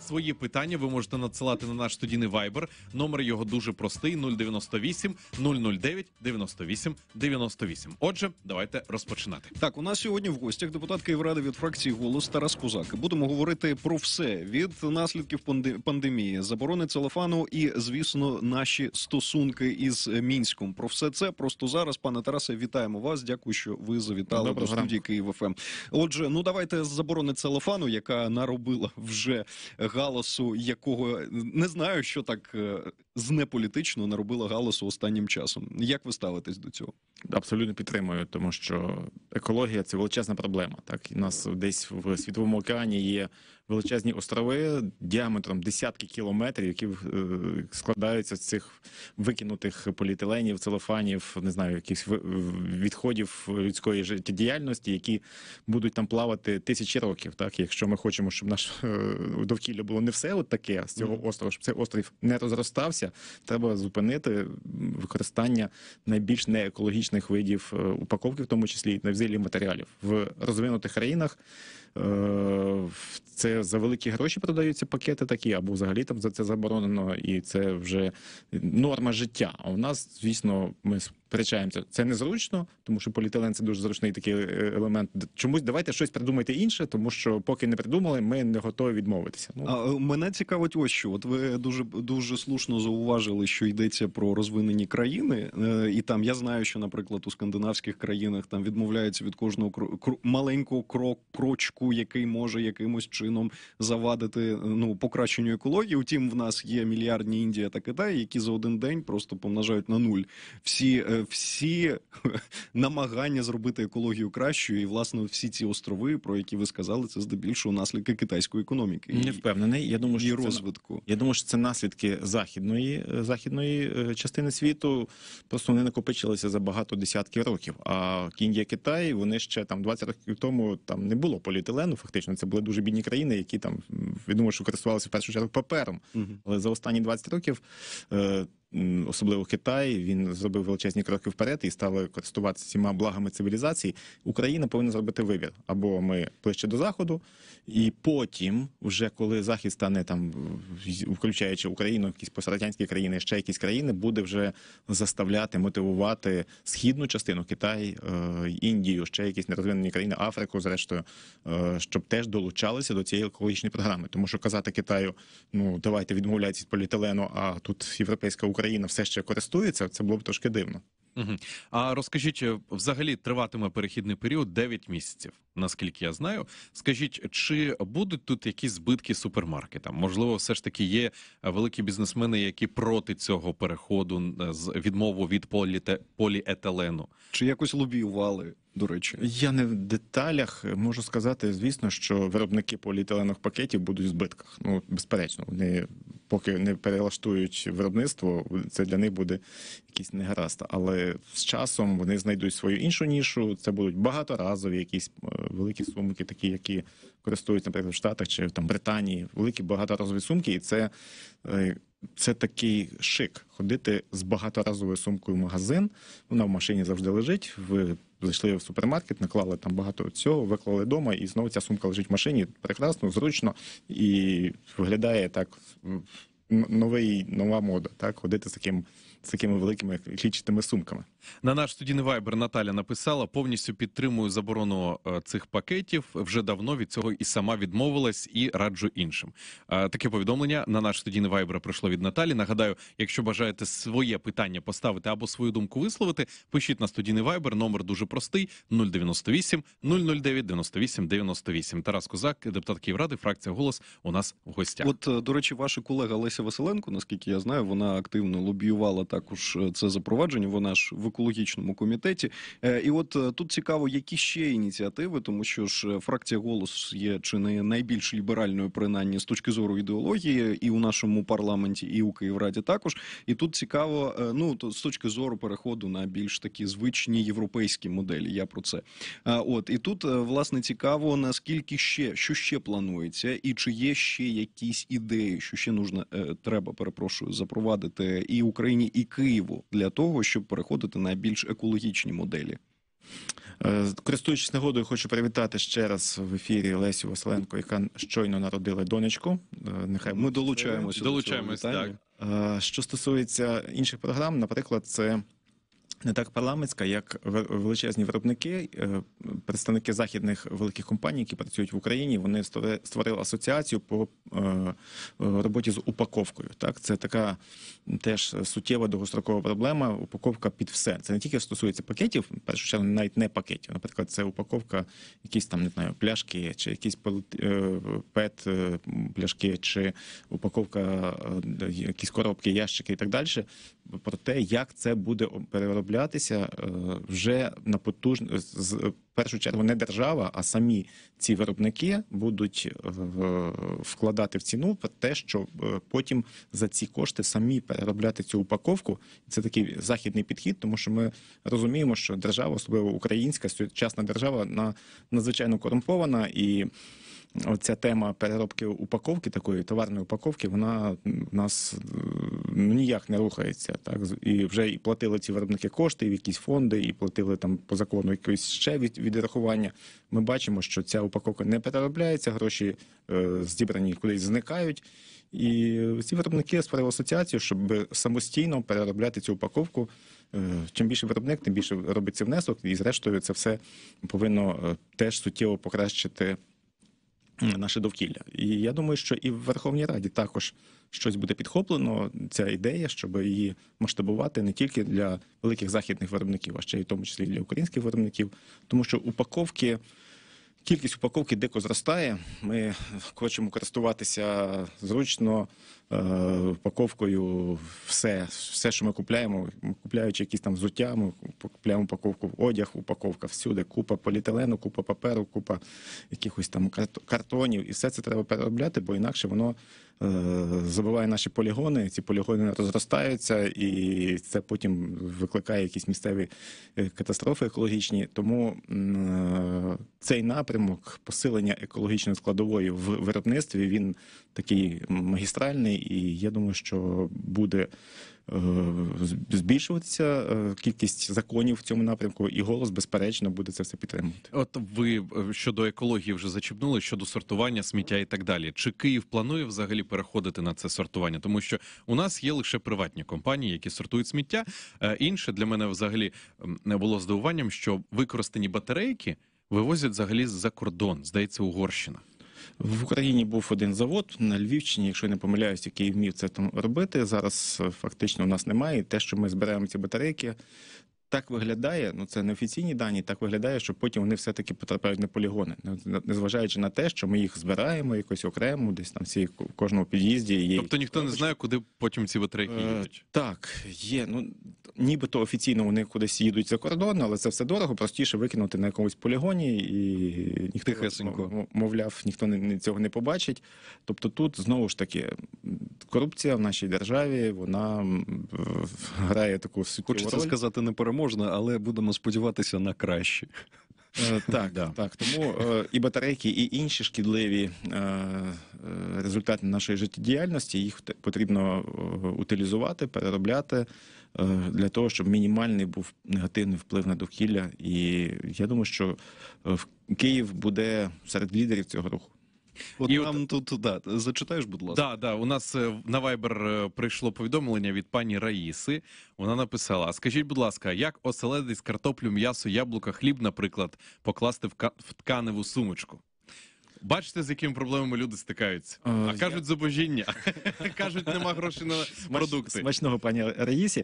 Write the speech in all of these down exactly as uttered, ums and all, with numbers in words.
Свої питання ви можете надсилати на наш студійний Viber. Номер його дуже простий: нуль дев'яносто вісім нуль нуль дев'ять дев'яносто вісім дев'яносто вісім. Отже, давайте розпочинати. Так, у нас сьогодні в гостях депутат Київради від фракції «Голос» Тарас Козак. Будемо говорити про все: від наслідків пандемії, заборони целофану і, звісно, наші стосунки із Мінськом. Про все це просто зараз. Пане Тарасе, вітаємо вас. Дякую, що ви завітали до студії Київ еф ем. Отже, ну давайте з заборони целофану, яка наробила вже галасу, якого не знаю, що так знеполітично наробила галасу останнім часом. Як ви ставитесь до цього? Абсолютно підтримую, тому що екологія – це величезна проблема. Так, у нас десь в Світовому океані є величезні острови діаметром десятки кілометрів, які складаються з цих викинутих поліетиленів, целофанів, не знаю, якихось відходів людської життєдіяльності, які будуть там плавати тисячі років. Так, якщо ми хочемо, щоб наше довкілля було не все от таке з цього острова, щоб цей острів не розростався, треба зупинити використання найбільш неекологічних видів упаковки, в тому числі і взагалі матеріалів. В розвинутих країнах це за великі гроші продаються пакети такі, або взагалі там за це заборонено, і це вже норма життя. А у нас, звісно, ми сперечаємося. Це незручно, тому що поліетилен – це дуже зручний такий елемент. Чомусь давайте щось придумайте інше, тому що поки не придумали, ми не готові відмовитися. Ну. А мене цікавить ось що. От ви дуже, дуже слушно зауважили, що йдеться про розвинені країни. І там, я знаю, що, наприклад, у скандинавських країнах там відмовляються від кожного кро... маленького крок, крочку, який може якимось чином завадити, ну, покращенню екології. Утім, в нас є мільярдні Індія та Китай, які за один день просто помножають на нуль всі, всі намагання зробити екологію кращою. І, власне, всі ці острови, про які ви сказали, це здебільшого наслідки китайської економіки. Не впевнений. Я думаю, що і розвитку. Це, я думаю, що це наслідки західної, західної частини світу. Просто вони накопичилися за багато десятків років. А Індія, Китай, вони ще там двадцять років тому там не було поліетилену, фактично. Це були дуже бідні країни, які там, я думаю, що користувалися в першу чергу папером. Угу. Але за останні двадцять років, е, особливо Китай, він зробив величезні кроки вперед і стали користуватися всіма благами цивілізації. Україна повинна зробити вибір. Або ми ближче до Заходу, і потім, вже коли Захід стане там, включаючи Україну, якісь пострадянські країни, ще якісь країни, буде вже заставляти, мотивувати східну частину, Китай, е, Індію, ще якісь нерозвинені країни, Африку, зрештою, е, щоб теж долучалися до цієї екологічної програми. Тому що казати Китаю, ну, давайте відмовляйтесь від поліетилену, а тут європейська Україна все ще користується, це було б трошки дивно. Угу. А розкажіть, взагалі триватиме перехідний період дев'ять місяців, наскільки я знаю. Скажіть, чи будуть тут якісь збитки супермаркетам? Можливо, все ж таки є великі бізнесмени, які проти цього переходу з відмову від політе... поліетилену? Чи якось лобіювали, до речі? Я не в деталях можу сказати, звісно, що виробники поліетиленових пакетів будуть в збитках. Ну, безперечно, вони поки не перелаштують виробництво, це для них буде якийсь негаразд. Але з часом вони знайдуть свою іншу нішу, це будуть багаторазові якісь великі сумки, такі, які користуються, наприклад, в Штатах чи там Британії, великі багаторазові сумки, і це... Це такий шик – ходити з багаторазовою сумкою в магазин, вона в машині завжди лежить, ви зайшли в супермаркет, наклали там багато цього, виклали вдома, і знову ця сумка лежить в машині, прекрасно, зручно, і виглядає так новий, нова мода, так, ходити з таким з такими великими клітчатими сумками. На наш студійний Viber Наталя написала: повністю підтримую заборону цих пакетів, вже давно від цього і сама відмовилась, і раджу іншим. Таке повідомлення на наш студійний Viber прийшло від Наталі. Нагадаю, якщо бажаєте своє питання поставити або свою думку висловити, пишіть на студійний Viber, номер дуже простий: нуль дев'яносто вісім нуль нуль дев'ять дев'яносто вісім дев'яносто вісім. Тарас Козак, депутат Київради, фракція «Голос», у нас в гостях. От, до речі, ваша колега Леся Василенко, наскільки я знаю, вона активно лобіювала також це запровадження, вона ж в екологічному комітеті. І от тут цікаво, які ще ініціативи, тому що ж фракція «Голос» є чи не найбільш ліберальною, принаймні, з точки зору ідеології, і у нашому парламенті, і у Київраді також. І тут цікаво, ну, з точки зору переходу на більш такі звичні європейські моделі, я про це. От, і тут, власне, цікаво, наскільки ще, що ще планується, і чи є ще якісь ідеї, що ще нужно, треба, перепрошую, запровадити і Україні, і Києву для того, щоб переходити на більш екологічні моделі? Е, Користуючись нагодою, хочу привітати ще раз в ефірі Лесю Василенко, яка щойно народила донечку. Е, Нехай Ми долучаємося. Долучаємось, до цього так. вітання. Е, Що стосується інших програм, наприклад, це не так парламентська, як ве- величезні виробники, е, представники західних великих компаній, які працюють в Україні, вони створили створили асоціацію по е, е, роботі з упаковкою. Так, це така теж суттєва довгострокова проблема. Упаковка під все. Це не тільки стосується пакетів, в першу чергу навіть не пакетів. Наприклад, це упаковка, якісь там не знаю, пляшки, чи якісь пет е, пляшки, чи упаковка, е, якісь коробки, ящики і так далі. Про те, як це буде перероблятися е, вже на потужно з в першу чергу не держава, а самі ці виробники будуть е, вкладати в ціну про те, що е, потім за ці кошти самі переробляти цю упаковку. Це такий західний підхід, тому що ми розуміємо, що держава, особливо українська, сучасна держава, вона надзвичайно корумпована, і оця тема переробки упаковки, такої товарної упаковки, вона в нас е, ну, ніяк не рухається. Так? І вже і платили ці виробники кошти, і в якісь фонди, і платили там по закону якось ще від, відрахування. Ми бачимо, що ця упаковка не переробляється, гроші е, зібрані кудись зникають. І ці виробники створили асоціацію, щоб самостійно переробляти цю упаковку. Е, Чим більше виробник, тим більше робиться внесок, і зрештою це все повинно е, теж суттєво покращити наше довкілля. І я думаю, що і в Верховній Раді також щось буде підхоплено, ця ідея, щоб її масштабувати не тільки для великих західних виробників, а ще й в тому числі і для українських виробників. Тому що упаковки, кількість упаковки дико зростає. Ми хочемо користуватися зручно, е, упаковкою все, все, що ми купляємо, купляючи якісь там взуття, ми купляємо упаковку, одяг, упаковка всюди, купа поліетилену, купа паперу, купа якихось там карт- картонів. І все це треба переробляти, бо інакше воно е, забиває наші полігони, ці полігони розростаються, і це потім викликає якісь місцеві е, катастрофи екологічні. Тому е, цей напрямок посилення екологічної складової в виробництві, він такий магістральний, і я думаю, що буде е, збільшуватися е, кількість законів в цьому напрямку, і голос, безперечно, буде це все підтримувати. От ви е, щодо екології вже зачіпнули, щодо сортування сміття і так далі. Чи Київ планує взагалі переходити на це сортування? Тому що у нас є лише приватні компанії, які сортують сміття. Е, Інше для мене взагалі м, не було здивуванням, що використані батарейки вивозять взагалі за кордон, здається, Угорщина. В Україні був один завод на Львівщині, якщо я не помиляюсь, який вмів це там робити. Зараз е, фактично у нас немає. І те, що ми збираємо ці батарейки, так виглядає, ну це не офіційні дані, так виглядає, що потім вони все-таки потрапляють на полігони. Незважаючи на те, що ми їх збираємо якось окремо, десь там всі в кожному під'їзді є. Тобто ніхто не знає, куди потім ці батарейки Е, їдуть. Так, є. Ну нібито офіційно вони кудись їдуть за кордон, але це все дорого, простіше викинути на якомусь полігоні, і ніхто, Тихесенько. м- мовляв, ніхто не- не- цього не побачить. Тобто тут знову ж таки корупція в нашій державі, вона м, в- грає таку суттєву Хочеться роль. сказати непереможна, але будемо сподіватися на краще. Е, Так, Да. так. Тому е, і батарейки, і інші шкідливі е, е, результати нашої життєдіяльності, їх те- потрібно е, утилізувати, переробляти е, для того, щоб мінімальний був негативний вплив на довкілля. І я думаю, що е, в- Київ буде серед лідерів цього руху. От І нам тут, да, зачитаєш, будь ласка. Да, да, у нас е, на Viber е, прийшло повідомлення від пані Раїси. Вона написала: "А скажіть, будь ласка, як оселедець, картоплю, м'ясо, яблука, хліб, наприклад, покласти в, ка- в тканеву сумочку?" Бачите, з якими проблемами люди стикаються. Е, А я- кажуть, зубожіння. Кажуть, нема грошей на продукти. Смачного, пані Раїсі.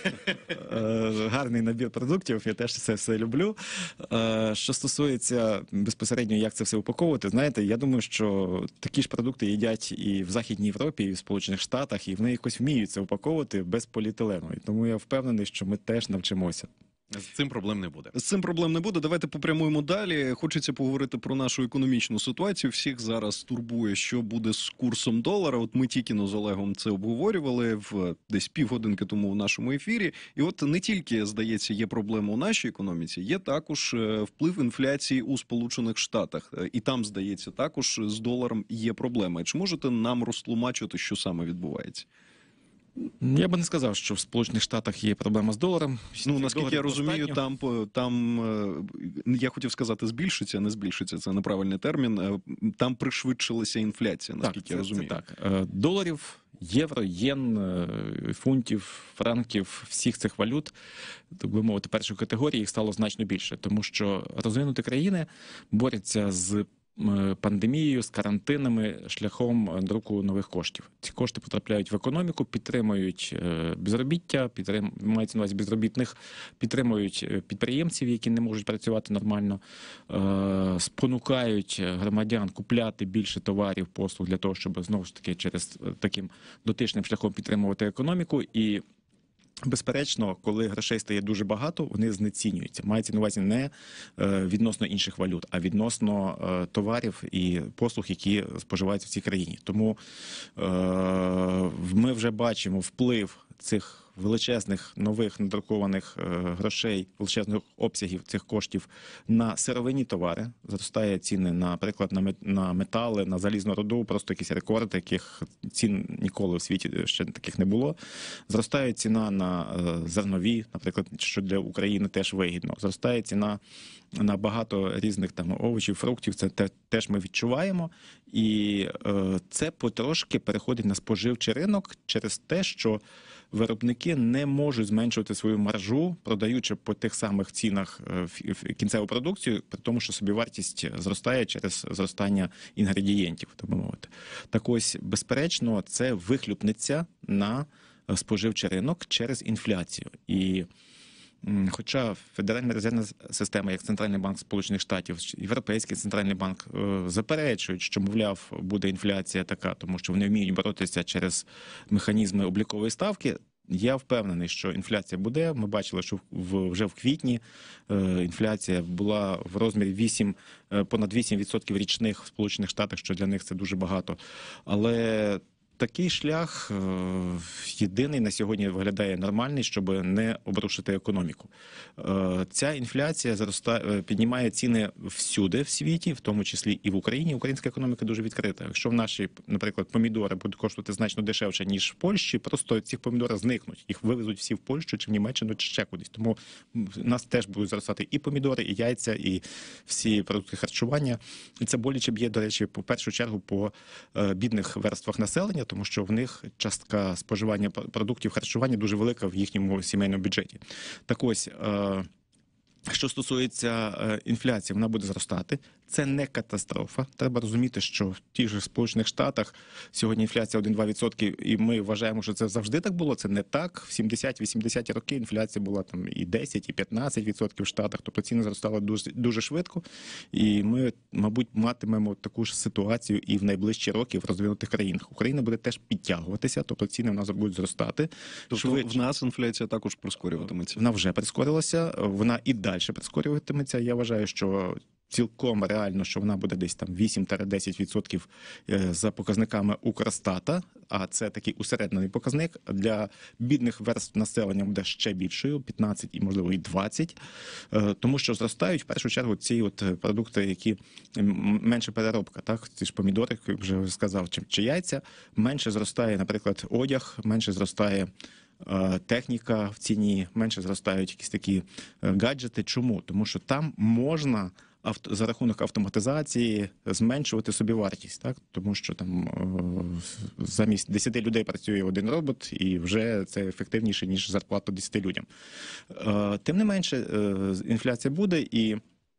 Е, Гарний набір продуктів, я теж це все люблю. Е, Що стосується безпосередньо, як це все упаковувати, знаєте, я думаю, що такі ж продукти їдять і в Західній Європі, і в Сполучених Штатах, і вони якось вміють це упаковувати без поліетилену. І тому я впевнений, що ми теж навчимося. З цим проблем не буде. З цим проблем не буде. Давайте попрямуємо далі. Хочеться поговорити про нашу економічну ситуацію. Всіх зараз турбує, що буде з курсом долара. От ми тільки з Олегом це обговорювали в десь півгодинки тому в нашому ефірі. І от не тільки, здається, є проблема у нашій економіці, є також е, вплив інфляції у Сполучених Штатах. Е, І там, здається, також з доларом є проблема. Чи можете нам розтлумачити, що саме відбувається? Я би не сказав, що в Сполучених Штатах є проблема з доларом. Ну, наскільки я Доларів розумію, достатньо. там, по- там, е, я хотів сказати збільшиться, не збільшиться, це неправильний термін, е, там пришвидшилася інфляція, наскільки це, я розумію. Це так. Е, Доларів, євро, єн, е, фунтів, франків, всіх цих валют, так би мовити, першої категорії їх стало значно більше, тому що розвинуті країни борються з е, пандемією, з карантинами шляхом друку нових коштів. Ці кошти потрапляють в економіку, підтримують е, безробіття, підтрим... мається на увазі безробітних, підтримують е, підприємців, які не можуть працювати нормально, е, спонукають громадян купляти більше товарів, послуг для того, щоб знову ж таки через е, таким дотичним шляхом підтримувати економіку. І безперечно, коли грошей стає дуже багато, вони знецінюються. Мається на увазі не е, відносно інших валют, а відносно е, товарів і послуг, які споживаються в цій країні. Тому е, ми вже бачимо вплив цих величезних нових надрукованих е, грошей, величезних обсягів цих коштів на сировинні товари. Зростає ціни, наприклад, на, мет, на метали, на залізну руду, просто якісь рекорди, яких цін ніколи в світі ще таких не було. Зростає ціна на е, зернові, наприклад, що для України теж вигідно. Зростає ціна на багато різних там овочів, фруктів, це те, теж ми відчуваємо. І е, це потрошки переходить на споживчий ринок через те, що виробники не можуть зменшувати свою маржу, продаючи по тих самих цінах кінцеву продукцію, при тому, що собівартість зростає через зростання інгредієнтів, так би мовити. Так ось, безперечно, це вихлюпнеться на споживчий ринок через інфляцію. І хоча Федеральна резервна система, як Центральний банк Сполучених Штатів, Європейський центральний банк заперечують, що, мовляв, буде інфляція така, тому що вони вміють боротися через механізми облікової ставки, я впевнений, що інфляція буде. Ми бачили, що в, вже в квітні е, інфляція була в розмірі вісім, е, понад вісім відсотків річних в Сполучених Штатах, що для них це дуже багато. Але такий шлях е, єдиний на сьогодні виглядає нормальний, щоб не обрушити економіку. Е, ця інфляція зростає, піднімає ціни всюди в світі, в тому числі і в Україні. Українська економіка дуже відкрита. Якщо в наші, наприклад, помідори будуть коштувати значно дешевше, ніж в Польщі, просто ці помідори зникнуть. Їх вивезуть всі в Польщу, чи в Німеччину, чи ще кудись. Тому в нас теж будуть зростати і помідори, і яйця, і всі продукти харчування. І це боляче б'є, до речі, по першу чергу по е, бідних верствах населення, тому що в них частка споживання продуктів харчування дуже велика в їхньому сімейному бюджеті. Так ось, е, що стосується е, інфляції, вона буде зростати. Це не катастрофа. Треба розуміти, що в тих же Сполучених Штатах сьогодні інфляція один-два відсотки, і ми вважаємо, що це завжди так було. Це не так. В сімдесят-вісімдесяті роки інфляція була там і десять, і п'ятнадцять відсотків в Штатах. Тобто ціни зростали дуже, дуже швидко. І ми, мабуть, матимемо таку ж ситуацію і в найближчі роки в розвинутих країнах. Україна буде теж підтягуватися, тобто ціни в нас будуть зростати. Тобто Швидше. в нас інфляція також прискорюватиметься? Вона вже прискорилася, вона і далі прискорюватиметься. Я вважаю, що цілком реально, що вона буде десь там вісім-десять відсотків за показниками Укрстата, а це такий усереднений показник. Для бідних верств населення буде ще більшою, п'ятнадцять і, можливо, і двадцять. Тому що зростають, в першу чергу, ці от продукти, які менше переробка, так? Ці ж помідори, як вже сказав, чи, чи яйця. Менше зростає, наприклад, одяг, менше зростає техніка в ціні, менше зростають якісь такі гаджети. Чому? Тому що там можна авто, за рахунок автоматизації зменшувати собівартість, так? Тому що там замість десяти людей працює один робот, і вже це ефективніше, ніж зарплата десяти людям. Тим не менше, інфляція буде, і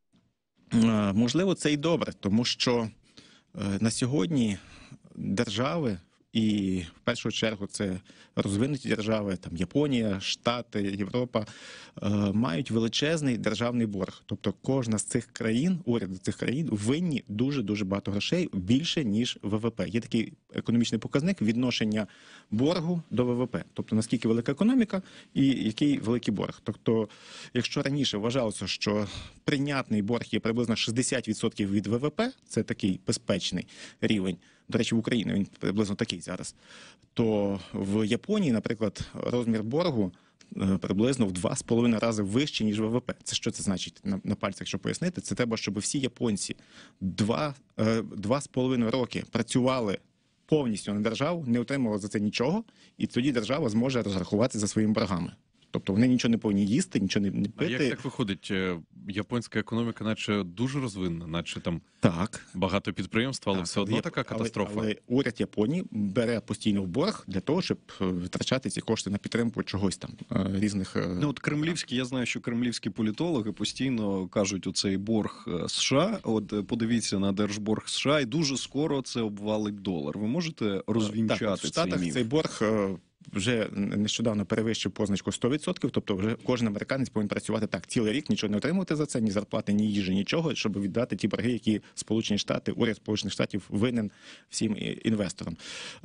можливо це і добре, тому що на сьогодні держави, і в першу чергу це розвинуті держави, там Японія, Штати, Європа, е, мають величезний державний борг. Тобто кожна з цих країн, уряди цих країн винні дуже-дуже багато грошей, більше, ніж ВВП. Є такий економічний показник відношення боргу до ВВП. Тобто наскільки велика економіка і який великий борг. Тобто, якщо раніше вважалося, що прийнятний борг є приблизно шістдесят відсотків від ВВП, це такий безпечний рівень, до речі, в Україні він приблизно такий зараз, то в Японії, наприклад, розмір боргу приблизно в два з половиною рази вищий, ніж ВВП. Це що це значить на, на пальцях, щоб пояснити? Це треба, щоб всі японці два, два з половиною роки працювали повністю на державу, не отримувала за це нічого, і тоді держава зможе розрахуватися за своїми боргами. Тобто вони нічого не повинні їсти, нічого не, не А пити. як так виходить? Е, Японська економіка наче дуже розвинена, наче там Так. багато підприємств, але Так, все одно є- така але- катастрофа. Але, уряд Японії бере постійно в борг для того, щоб е, витрачати ці кошти на підтримку чогось там, е, різних... е, Ну, от кремлівські, я знаю, що кремлівські політологи постійно кажуть оцей борг е, США. От е, подивіться на держборг США, і дуже скоро це обвалить долар. Ви можете розвінчати Так, в цей Штатах міф? цей борг е, вже нещодавно перевищив позначку сто відсотків, тобто вже кожен американець повинен працювати так цілий рік, нічого не отримувати за це, ні зарплати, ні їжі, нічого, щоб віддати ті борги, які Сполучені Штати, уряд Сполучених Штатів винен всім і- інвесторам. Е,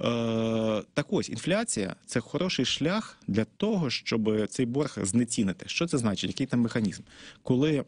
так ось, інфляція – це хороший шлях для того, щоб цей борг знецінити. Що це значить? Який там механізм? Коли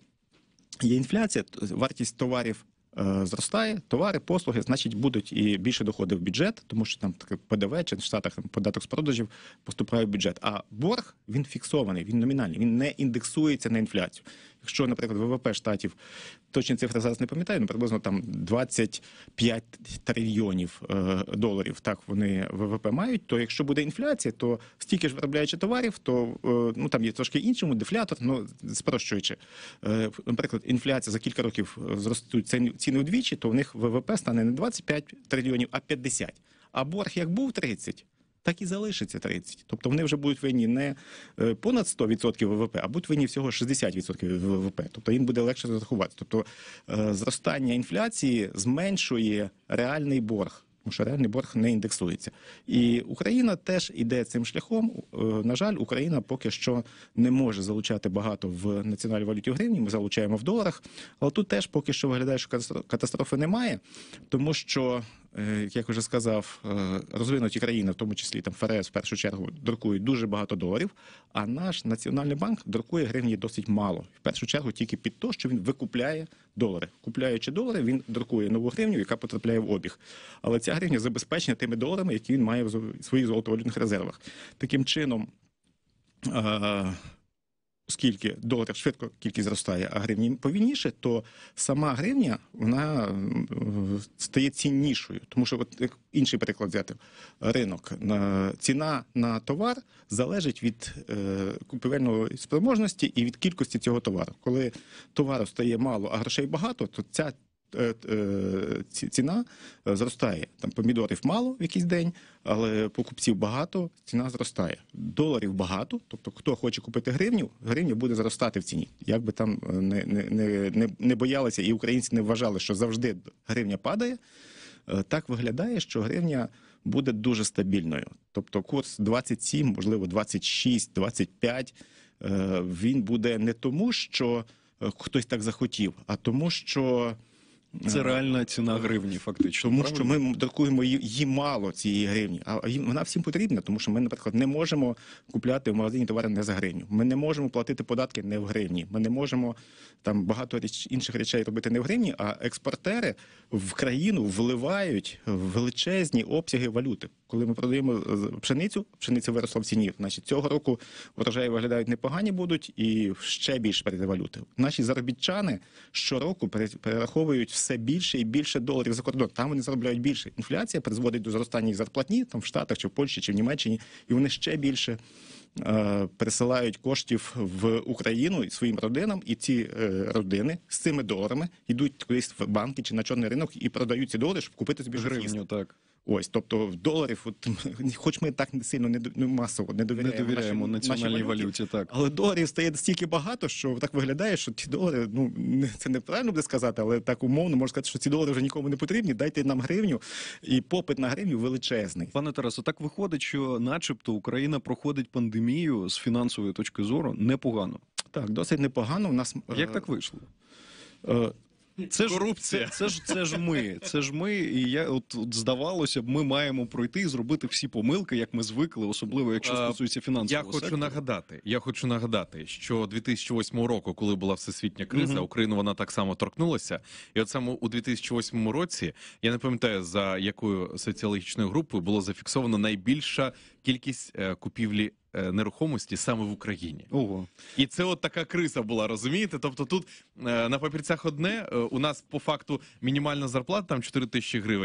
є інфляція, то вартість товарів е, зростає, товари, послуги, значить, будуть і більше доходи в бюджет, тому що там таке П Д В чи в Штатах там, податок з продажів поступає в бюджет. А борг, він фіксований, він номінальний, він не індексується на інфляцію. Якщо, наприклад, В В П штатів, точні цифри зараз не пам'ятаю, ну, приблизно там двадцять п'ять трильйонів е, доларів, так вони В В П мають, то якщо буде інфляція, то стільки ж виробляючи товарів, то е, ну, там є трошки іншому, дефлятор, ну, спрощуючи. Е, наприклад, інфляція за кілька років зростуть ціни ціни вдвічі, то в них В В П стане не двадцять п'ять трильйонів, а п'ятдесят. А борг як був тридцять, так і залишиться тридцять. Тобто вони вже будуть винні не е, понад сто відсотків В В П, а будуть винні всього шістдесят відсотків В В П. Тобто їм буде легше розрахувати. Тобто е, зростання інфляції зменшує реальний борг. Тому що реальний борг не індексується. І Україна теж іде цим шляхом. Е, На жаль, Україна поки що не може залучати багато в національній валюті в гривні, ми залучаємо в доларах. Але тут теж поки що виглядає, що катастро- катастрофи немає, тому що, е, як я вже сказав, е, розвинуті країни, в тому числі там Ф Р С в першу чергу, друкують дуже багато доларів, а наш Національний банк друкує гривні досить мало. В першу чергу тільки під те, що він викупляє долари. Купляючи долари, він друкує нову гривню, яка потрапляє в обіг. Але ця гривня забезпечена тими доларами, які він має в зо- своїх золотовалютних резервах. Таким чином, е, оскільки доларів швидко кількість зростає, а гривні повільніше, то сама гривня, вона е, стає ціннішою. Тому що, от як інший приклад взяти, ринок. На- Ціна на товар залежить від е, купівельної спроможності і від кількості цього товару. Коли товару стає мало, а грошей багато, то ця е, е, ці- ціна е, зростає. Там помідорів мало в якийсь день, але покупців багато, ціна зростає. Доларів багато, тобто хто хоче купити гривню, гривня буде зростати в ціні. Як би там е, не, не, не, не, не боялися і українці не вважали, що завжди гривня падає, е, так виглядає, що гривня буде дуже стабільною. Тобто курс двадцять сім, можливо, двадцять шість, двадцять п'ять, е, він буде не тому, що е, хтось так захотів, а тому, що Це реальна ціна гривні, фактично. тому правильно? що ми друкуємо її, її мало, цієї гривні, а їм- вона всім потрібна, тому що ми, наприклад, не можемо купляти в магазині товари не за гривню. Ми не можемо платити податки не в гривні. Ми не можемо там багато річ, інших речей робити не в гривні, а експортери в країну вливають величезні обсяги валюти. Коли ми продаємо е, пшеницю, пшениця виросла в ціні. Значить, цього року врожаї виглядають непогані будуть і ще більше перейде валюти. Наші заробітчани щороку пере- перераховують все більше і більше доларів за кордон. Там вони заробляють більше. Інфляція призводить до зростання їх зарплатні там в Штатах, чи в Польщі, чи в Німеччині, і вони ще більше е, пересилають коштів в Україну і своїм родинам, і ці е, родини з цими доларами йдуть кудись в банки чи на чорний ринок і продають ці долари, щоб купити собі щось їсти. Гривню, так. Ось, тобто в доларів, от, хоч ми так сильно не, до- ну, масово не Не довіряємо, довіряємо нашій- національній нашій валюті, так. але доларів стає стільки багато, що так виглядає, що ті долари, ну не- це неправильно буде сказати, але так умовно можна сказати, що ці долари вже нікому не потрібні. Дайте нам гривню, і попит на гривню величезний. Пане Тарасу, так виходить, що начебто Україна проходить пандемію з фінансової точки зору непогано. Так, досить непогано. У нас Як е, так вийшло? е, Це ж Корупція. Це, це ж це ж ми. Це ж ми. І я от, от здавалося б, ми маємо пройти і зробити всі помилки, як ми звикли, особливо якщо А, стосується фінансового Я хочу сектору. нагадати, я хочу нагадати, що дві тисячі восьмого року, коли була всесвітня криза, Мгм. Україну вона так само торкнулася. І от саме у дві тисячі восьмому році, я не пам'ятаю, за якою соціологічною групою було зафіксовано найбільша кількість е, купівлі е, нерухомості саме в Україні. Ого. І це от така криза була, розумієте? Тобто тут е, на папірцях одне, е, у нас по факту мінімальна зарплата там чотири тисячі гривень,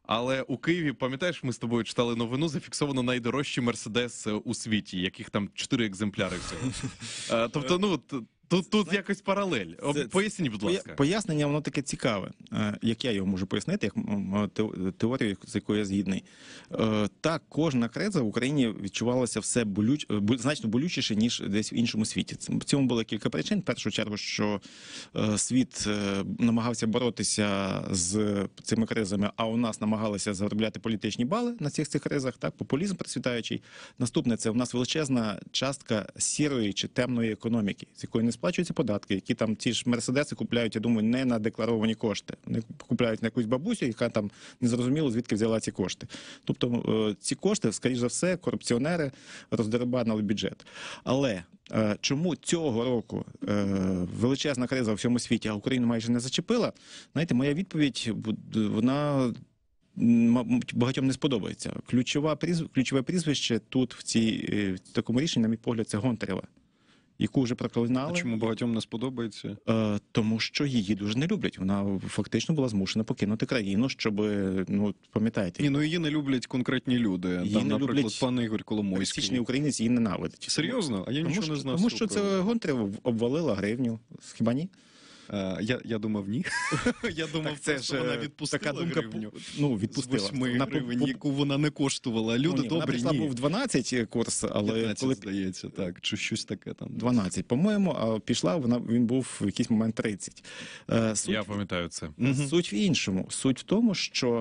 Але у Києві, пам'ятаєш, ми з тобою читали новину, зафіксовано найдорожчий Мерседес у світі, яких там чотири екземпляри всього. Е, Тобто, ну, т- тут, тут якось паралель. Об- Це- Поясніть, будь ласка. Поя- Пояснення, воно таке цікаве. Е, Як я його можу пояснити, як м, м, те- теорію, з якою я згідний. Е, Так, кожна криза в Україні відчувалася все болюч... е, бу- значно болючіше, ніж десь в іншому світі. Це- В цьому було кілька причин. В першу чергу, що е, світ е, намагався боротися з цими кризами, а у нас намагалися заробляти політичні бали на цих цих кризах, так, популізм процвітаючий. Наступне, це у нас величезна частка сірої чи темної економіки, з якої не сплачуються податки, які там ті ж мерседеси купляють, я думаю, не на декларовані кошти. Вони купляють на якусь бабусю, яка там незрозуміло, звідки взяла ці кошти. Тобто е, ці кошти, скоріш за все, корупціонери роздерибанили бюджет. Але е, чому цього року е, величезна криза у всьому світі, а Україну майже не зачепила? Знаєте, моя відповідь, бу- вона мабуть, багатьом не сподобається. Ключова прізв... Ключове прізвище тут, в, цій, е, в такому рішенні, на мій погляд, це Гонтарева, яку вже А проклинали. чому багатьом не сподобається? Е, Тому що її дуже не люблять. Вона фактично була змушена покинути країну, щоб, ну, пам'ятаєте, Ні, ну її не люблять конкретні люди. Її Там, не наприклад, люблять пан Ігор Коломойський. пересічний українець її ненавидить. Серйозно? А я Тому нічого що, не знав. тому з що цього приводу. це Гонтарева обвалила гривню. Хіба ні? Е, я, я думав, ні. Я думав, Так це просто ж, вона е, відпустила така думка, гривню. ну, З відпустила. восьми Вона гривень, по- по- яку вона не коштувала. Люди ну, ні, вона добрі, прийшла ні. був дванадцять курс, але п'ятнадцять, коли здається, так. Чи щось таке там. дванадцять, по-моєму, а пішла, вона, він був в якийсь момент тридцять. Е, Суть, Я пам'ятаю це. Мгм. суть в іншому. Суть в тому, що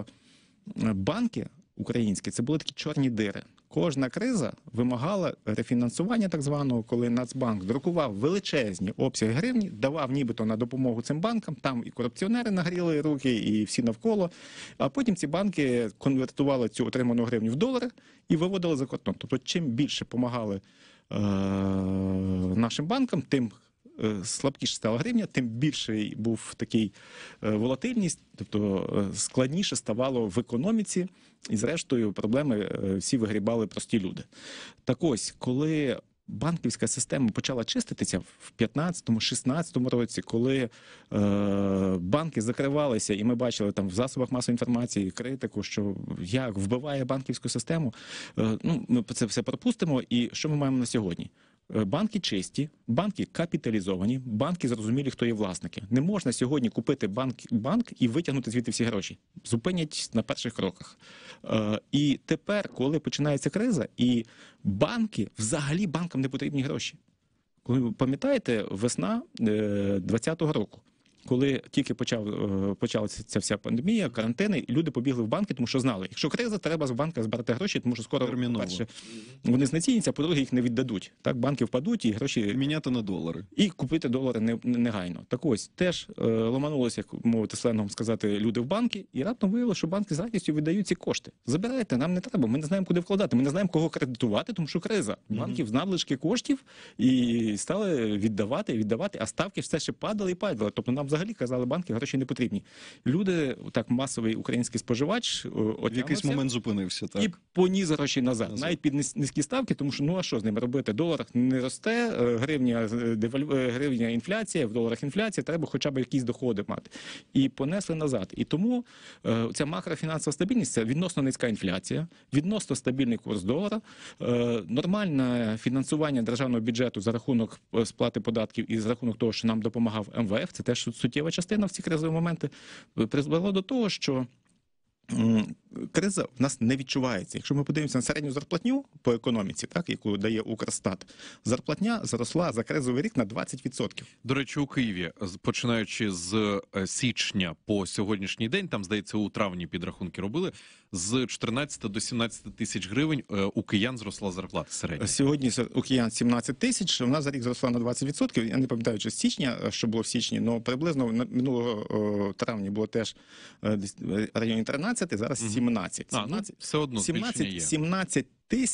банки українські, це були такі чорні дири. Кожна криза вимагала рефінансування так званого, коли Нацбанк друкував величезні обсяги гривні, давав нібито на допомогу цим банкам, там і корупціонери нагріли руки, і всі навколо. А потім ці банки конвертували цю отриману гривню в долари і виводили за кордон. Тобто, чим більше допомагали е- нашим банкам, тим е, слабкіше стала гривня, тим більший був такий е, волатильність, тобто е, складніше ставало в економіці, і зрештою проблеми е, всі вигрібали прості люди. Так ось, коли банківська система почала чиститися в п'ятнадцятому-шістнадцятому році, коли е, банки закривалися, і ми бачили там в засобах масової інформації критику, що як вбиває банківську систему, е, ну, ми це все пропустимо. І що ми маємо на сьогодні? Банки чисті, банки капіталізовані, банки зрозумілі, хто є власники. Не можна сьогодні купити банк, банк і витягнути звідти всі гроші. Зупинять на перших кроках. Е, і тепер, коли починається криза, і банки, взагалі банкам не потрібні гроші. Коли ви пам'ятаєте, весна е, двадцятого року, коли тільки почав, е, почалася ця вся пандемія, карантини, і люди побігли в банки, тому що знали, якщо криза, треба з банка збирати гроші, тому що скоро, Терміново. по-перше, вони знеціняться, а по-друге, їх не віддадуть. Так, банки впадуть, і гроші Міняти на долари. і купити долари не, не- негайно. Так ось, теж е, ломанулося, як мовити сленгом сказати, люди в банки, і раптом виявилося, що банки з радістю віддають ці кошти. Забирайте, нам не треба, ми не знаємо, куди вкладати, ми не знаємо, кого кредитувати, тому що криза. Банків з надлишки коштів і стали віддавати, віддавати, а ставки все ще падали і падали. Тобто нам взагалі казали, банки гроші не потрібні. Люди, так масовий український споживач, е, В якийсь отямився момент зупинився, так. і поніс гроші назад, Назад. навіть під низ- низькі ставки, тому що ну а що з ними робити? Долар не росте, е, гривня е, девалю... е, гривня інфляція, в доларах інфляція, треба хоча б якісь доходи мати. І понесли назад. І тому е, ця макрофінансова стабільність це відносно низька інфляція, відносно стабільний курс долара, е, нормальне фінансування державного бюджету за рахунок е, сплати податків і за рахунок того, що нам допомагав ем ве еф, це теж суттєва частина в ці кризові моменти, е, призвело до того, що м, криза в нас не відчувається. Якщо ми подивимося на середню зарплатню по економіці, так, яку дає Укрстат, зарплатня зросла за кризовий рік на двадцять відсотків. До речі, у Києві, з- починаючи з е, січня по сьогоднішній день, там, здається, у травні підрахунки робили, з чотирнадцяти до сімнадцяти тисяч гривень е, у киян зросла зарплата середня. Сьогодні у киян сімнадцять тисяч, вона за рік зросла на двадцять відсотків. Я не пам'ятаю, чи з січня, що було в січні, але приблизно на- минулого о, травня було теж е, десь в районі тринадцяти, зараз Мгм. сімнадцять. А, ну, сімнадцять все одно збільшення сімнадцять, є. сімнадцять тисяч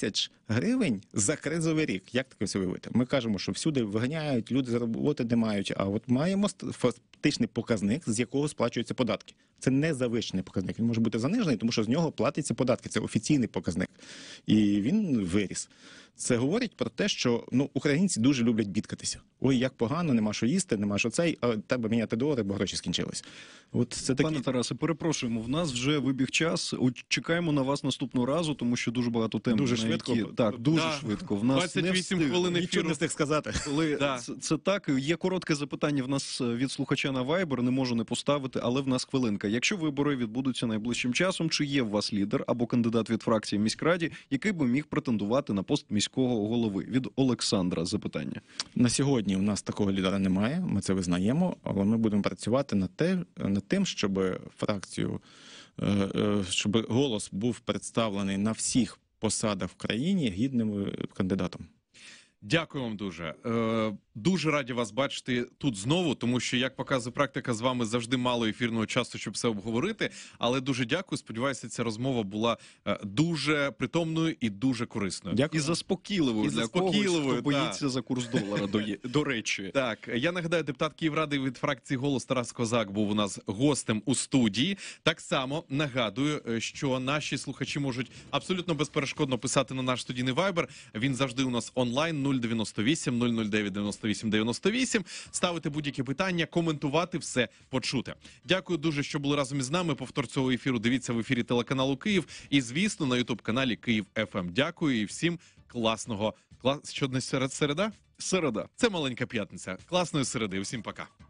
гривень за кризовий рік. Як таке все виявити? Ми кажемо, що всюди виганяють, люди роботи не мають, а от маємо ст- фактичний показник, з якого сплачуються податки. Це не завищений показник. Він може бути занижений, тому що з нього платяться податки. Це офіційний показник. І він виріс. Це говорить про те, що ну, українці дуже люблять бідкатися. Ой, як погано, нема що їсти, нема що цей, а треба міняти долари, бо гроші скінчились. От це такі... Пане Тарасе, перепрошуємо, в нас вже вибіг час. От чекаємо на вас наступного разу, тому що дуже багато тем. Дуже на швидко? Які... Так, дуже Да. швидко. В нас двадцять вісім не встиг. хвилин Нічого ефіру. не встиг сказати. Коли Да. це, це так, є коротке запитання в нас від слухача на Viber, не можу не поставити, але в нас хвилинка. Якщо вибори відбудуться найближчим часом, чи є у вас лідер або кандидат від фракції в міськраді, який би міг претендувати на пост міського голови? Від Олександра запитання. На сьогодні у нас такого лідера немає, ми це визнаємо, але ми будемо працювати над, те, над тим, щоб фракцію, е, е, щоб голос був представлений на всіх посадах в країні гідним е, кандидатом. Дякую вам дуже. Е, дуже раді вас бачити тут знову, тому що, як показує практика, з вами завжди мало ефірного часу, щоб все обговорити. Але дуже дякую. Сподіваюся, ця розмова була е, дуже притомною і дуже корисною. Дякую. І заспокійливою І для заспокійливою, когось, хто так. боїться за курс долара, до, є- до речі. Так, я нагадаю, депутат Київради від фракції «Голос» Тарас Козак був у нас гостем у студії. Так само нагадую, е, що наші слухачі можуть абсолютно безперешкодно писати на наш студійний вайбер. Він завжди у нас онлайн нуль дев'яносто вісім нуль нуль дев'ять дев'яносто вісім дев'яносто вісім. Ставити будь-які питання, коментувати все почуте. Дякую дуже, що були разом із нами. Повтор цього ефіру дивіться в ефірі телеканалу Київ і, звісно, на ютуб-каналі Київ еф ем. Дякую і всім класного. Клас... Що десь серед середа? Середа. Це маленька п'ятниця. Класної середи. Всім пока.